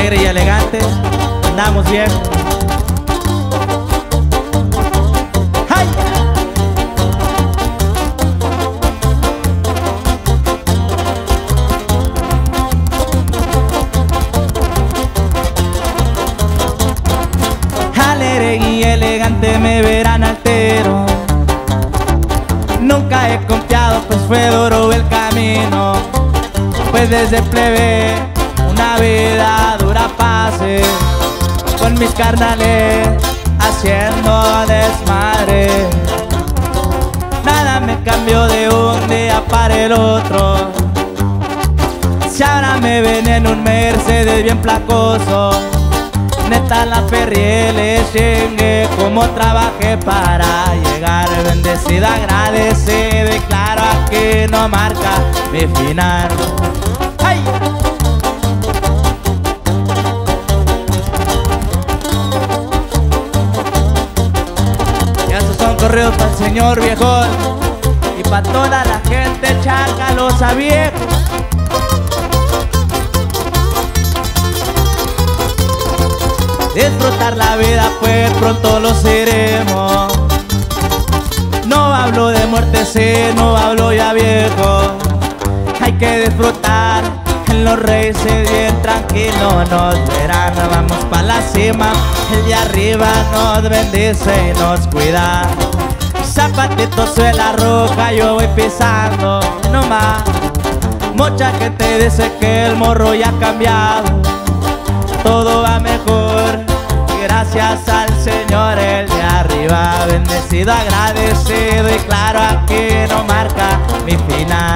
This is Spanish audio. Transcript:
alegre y elegante, andamos bien. ¡Ay! Alegre y elegante me verán altero. Nunca he confiado, pues fue duro el camino. Pues desde plebe una vida dura pasé, con mis carnales haciendo desmadre. Nada me cambió de un día para el otro. Si ahora me ven en un Mercedes bien placoso, neta la perrié, le chingué como trabajé para llegar. Bendecido, agradecido y claro, aquí no marca mi final. ¡Ay! Y estos son corridos para el señor viejón y para toda la gente chacalosa vieja. Disfrutar la vida, pues pronto lo seremos. No hablo de muerte, sí, no hablo ya viejo. Hay que disfrutar en los races bien tranquilo. Nos verán, vamos pa' la cima. El de arriba nos bendice y nos cuida. Zapatitos suela roja, yo voy pisando nomás. Mucha gente dice que el morro ya ha cambiado. Todo va mejor, gracias al Señor, el de arriba. Bendecido, agradecido y claro, aquí no marca mi final.